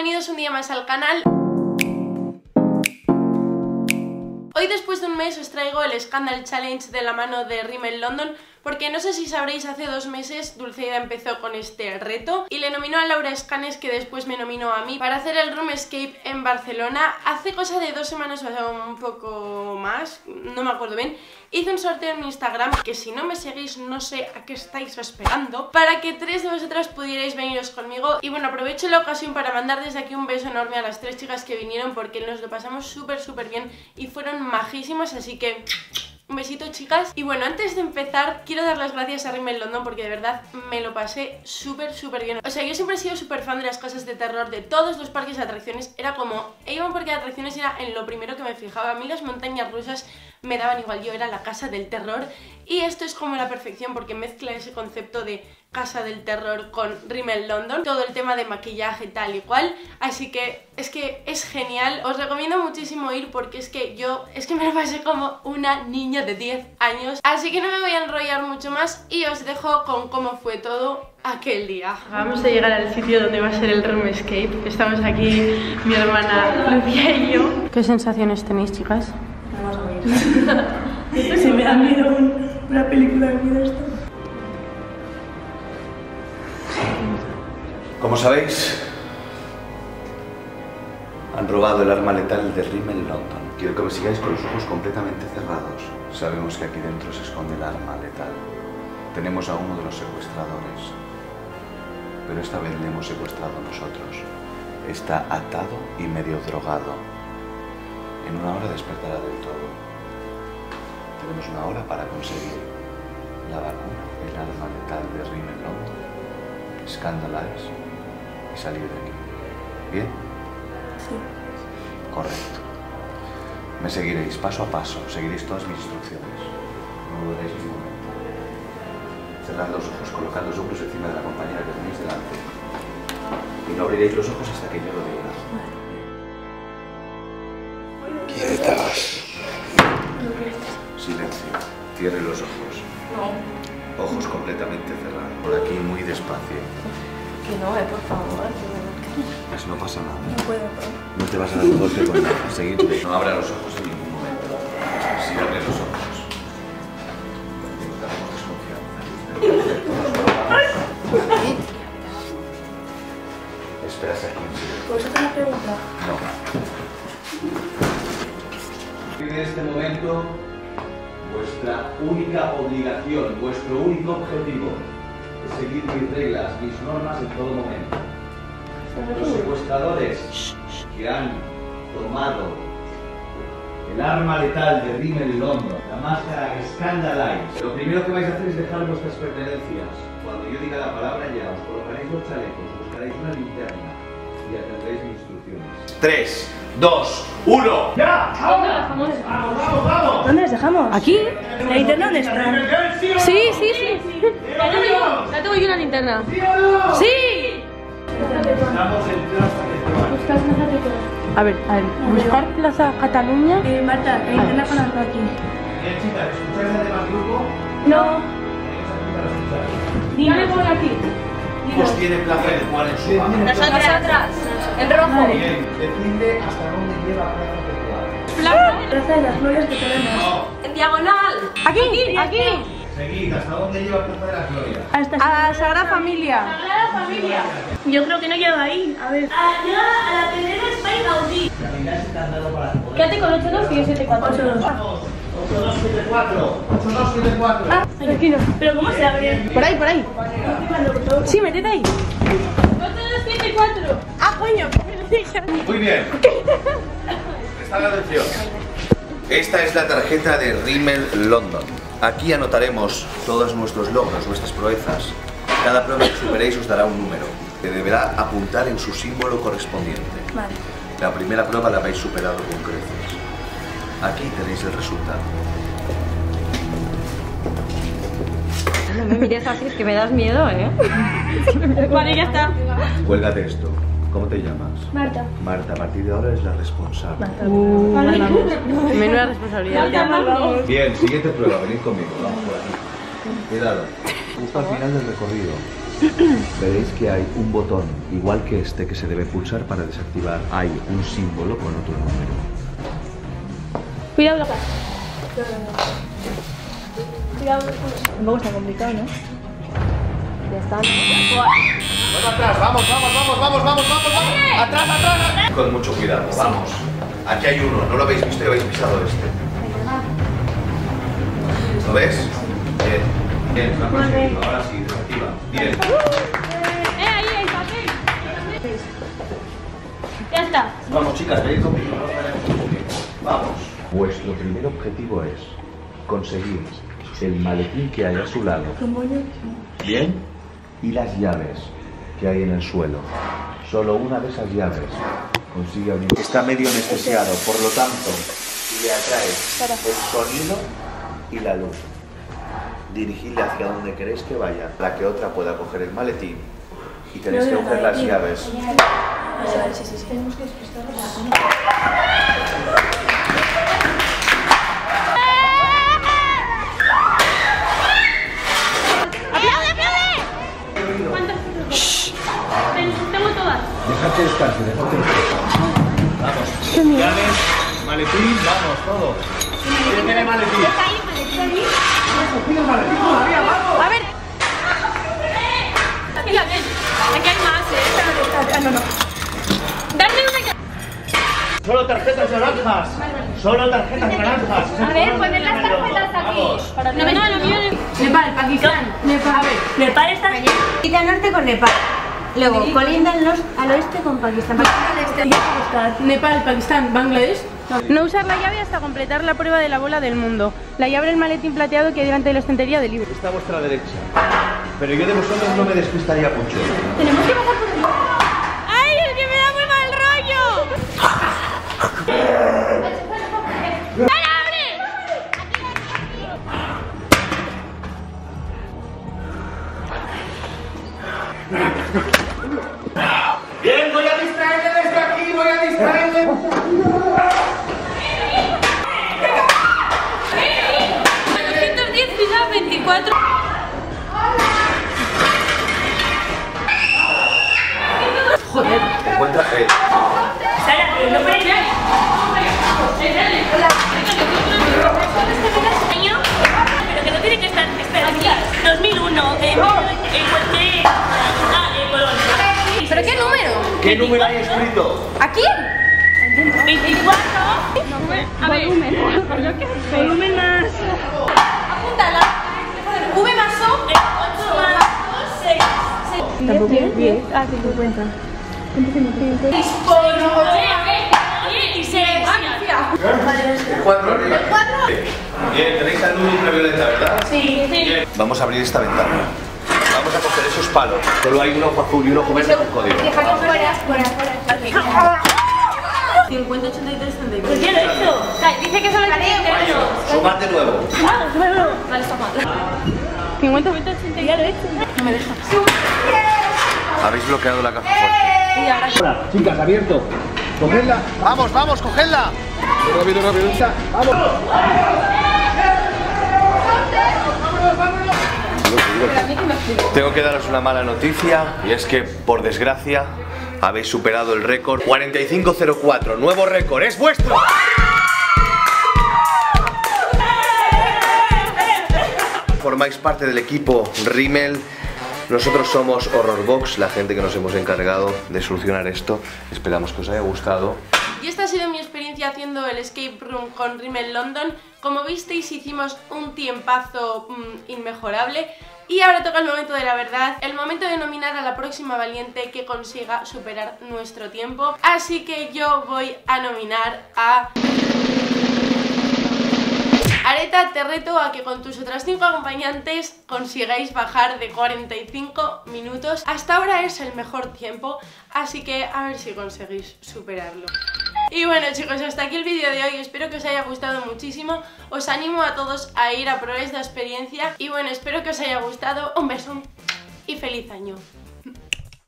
bienvenidos un día más al canal. Hoy, después de un mes, os traigo el Scandal Challenge de la mano de Rimmel London, porque no sé si sabréis, hace 2 meses Dulceida empezó con este reto y le nominó a Laura Escanes, que después me nominó a mí, para hacer el Room Escape en Barcelona. Hace cosa de 2 semanas o un poco más, no me acuerdo bien, hice un sorteo en mi Instagram, que si no me seguís no sé a qué estáis esperando, para que 3 de vosotras pudierais veniros conmigo. Y bueno, aprovecho la ocasión para mandar desde aquí un beso enorme a las 3 chicas que vinieron, porque nos lo pasamos súper bien y fueron majísimas, así que un besito, chicas. Y bueno, antes de empezar quiero dar las gracias a Rimmel London, porque de verdad me lo pasé súper bien. O sea, yo siempre he sido súper fan de las cosas de terror, de todos los parques de atracciones. Era como, iba a un parque de atracciones y era en lo primero que me fijaba. A mí las montañas rusas me daban igual, yo era la casa del terror. Y esto es como la perfección, porque mezcla ese concepto de casa del terror con Rimmel London, todo el tema de maquillaje tal y cual. Así que es genial, os recomiendo muchísimo ir, porque es que me lo pasé como una niña de 10 años. Así que no me voy a enrollar mucho más y os dejo con cómo fue todo aquel día. Vamos a llegar al sitio donde va a ser el Room Escape. Estamos aquí mi hermana Lucía y yo. ¿Qué sensaciones tenéis, chicas? Vamos a ver. Se me da miedo una película de miedo esto. Como sabéis, han robado el arma letal de Rimmel London. Quiero que me sigáis con los ojos completamente cerrados. Sabemos que aquí dentro se esconde el arma letal. Tenemos a uno de los secuestradores, pero esta vez le hemos secuestrado nosotros. Está atado y medio drogado. En una hora despertará del todo. Tenemos una hora para conseguir la vacuna, el arma letal de Rimmel London, Scandalize y salir de aquí. ¿Bien? Sí. Correcto. Me seguiréis paso a paso, seguiréis todas mis instrucciones. No dudaréis ni un momento. Cerrad los ojos, colocad los hombros encima de la compañera que tenéis delante. Y no abriréis los ojos hasta que yo lo diga. Quietas. Silencio. Cierre los ojos. No. Ojos completamente cerrados. Por aquí muy despacio. Que no, por favor. Pues no pasa nada. No puedo. No te vas a dar un golpe con nada. Seguidme. No abra los ojos en ningún momento. Sí, abre los ojos. Tenemos desconfianza. Esperas aquí en silencio. ¿Puedo hacer una pregunta? No. En este momento, vuestra única obligación, vuestro único objetivo es seguir mis reglas, mis normas en todo momento. Los secuestradores que han tomado el arma letal de Rimmel London, la máscara Scandalize, lo primero que vais a hacer es dejar vuestras pertenencias. Cuando yo diga la palabra ya, os colocaréis los chalecos, buscaréis una linterna y atenderéis mis instrucciones. 3, 2, 1. ¡Ya! ¿Dónde las dejamos? ¡Vamos! ¿Dónde las dejamos? ¿Aquí? ¿La linterna dónde está? Sí. Ya tengo yo una linterna. ¡Sí! Estamos en Plaza de Buscar Plaza de Toros. A ver, buscar Plaza Cataluña. Marta, la linterna con algo aquí. Bien, chicas, ¿escucháis al demás grupo? No. Venimos aquí para escuchar. Dígame por aquí. Pues tiene plaza de jugar en su mano. Nosotras. En rojo. Bien, decidme hasta dónde lleva Plaza de Jugar. Plaza de las Glorias que tenemos. No, En diagonal. Aquí. seguid, ¿hasta dónde lleva Plaza de las Glorias? Hasta A Sagrada Familia. Yo creo que no llega ahí. A ver. Allá a la primera España Gaudí. Caminar sin candado para poder. Quédate con 8-2 y yo 7-4. 8-2. 8274. 8274. Ah, tranquilo. ¿Pero cómo se abre? Por ahí. Sí, métete ahí. 8-2-7-4. Ah, coño. Muy bien. Prestad atención. Esta es la tarjeta de Rimmel London. Aquí anotaremos todos nuestros logros, nuestras proezas. Cada prueba que superéis os dará un número, que deberá apuntar en su símbolo correspondiente. Vale. La primera prueba la habéis superado con creces. Aquí tenéis el resultado. No me mires así, es que me das miedo, ¿eh? Vale, ya está. Cuélgate esto. ¿Cómo te llamas? Marta. Marta, a partir de ahora eres la responsable. Vale. Menuda responsabilidad. Bien, siguiente prueba, venid conmigo, vamos por aquí. Cuidado. Justo al final del recorrido. Veréis que hay un botón, igual que este, que se debe pulsar para desactivar. Hay un símbolo con otro número. Cuidado la casa. Cuidado. Tampoco está complicado, ¿no? Ya está, ¿no? Bueno, atrás, vamos. Atrás. Con mucho cuidado, vamos. Aquí hay uno, no lo habéis visto y habéis pisado este. ¿Lo ves? Bien, lo has conseguido. Ahora sí, desactiva. Bien. Ahí, papel. Ya está. Vamos, chicas, venid conmigo. Vamos. Vuestro primer objetivo es conseguir el maletín que hay a su lado. Bien. Y las llaves que hay en el suelo. Solo una de esas llaves consigue abrir. Está medio anestesiado, por lo tanto, le atrae el sonido y la luz. Dirigidle hacia donde queréis que vaya, para que otra pueda coger el maletín y tenéis que coger las llaves. Sí. Tenemos que despistarnos. Dejarte descansar, Vamos. Llaves, maletín, vamos, todo. ¿Quién tiene maletín? A ver. Mira, ven. Aquí hay más, no. Dame una. Solo tarjetas naranjas. Solo tarjetas naranjas. A ver, poner las tarjetas aquí. No, lo mío es Nepal, Pakistán. Nepal. A ver, Nepal está en el norte con Nepal. Luego, colinda al oeste con Pakistán. Nepal, Pakistán, Bangladesh. No usar la llave hasta completar la prueba de la bola del mundo. La llave del maletín plateado que hay delante de la estantería de libros. Está a vuestra derecha. Pero yo de vosotros no me despistaría mucho. Tenemos que bajar por el... ¡Ay, es que me da muy mal rollo! Bien, voy a distraerle desde aquí, voy a distraerle. 210 quizás 24. Joder. Encuentra él. Sara, no puedes ir. Pero que no tiene que estar aquí. 2001, ¿Pero qué número? ¿Qué número hay escrito? ¿Aquí? 24. A ver. Volumen más. Apúntala. V más O. 8 más 6. Tampoco 10. Ah, 50. 16. El 4 arriba. ¿El 4? Bien, tenéis la luz ultravioleta, ¿verdad? Sí. Bien. Vamos a abrir esta ventana. Vamos a coger esos palos. Solo hay un ojo azul y un ojo verde con código. 50, 83, 34. Pues ya lo he hecho. Dice que solo hay 3. Sumad de nuevo. Vale, está mal. 50, 80, ya lo he hecho. No me deja. Habéis bloqueado la caja fuerte. Ahora, chicas, abierto. Cogedla. Vamos, vamos, cogedla. Rápido, rápido. Vamos. Tengo que daros una mala noticia y es que, por desgracia, habéis superado el récord 4504. Nuevo récord, es vuestro. Formáis parte del equipo Rimmel. Nosotros somos Horrorbox, la gente que nos hemos encargado de solucionar esto. Esperamos que os haya gustado. Y esta ha sido mi experiencia haciendo el escape room con Rimmel London. Como visteis, hicimos un tiempazo inmejorable. Y ahora toca el momento de la verdad, el momento de nominar a la próxima valiente que consiga superar nuestro tiempo. Así que yo voy a nominar a... Areta, te reto a que con tus otras 5 acompañantes consigáis bajar de 45 minutos. Hasta ahora es el mejor tiempo, así que a ver si conseguís superarlo. Y bueno, chicos, hasta aquí el vídeo de hoy. Espero que os haya gustado muchísimo. Os animo a todos a ir a probar esta experiencia. Y bueno, espero que os haya gustado. Un beso y feliz año.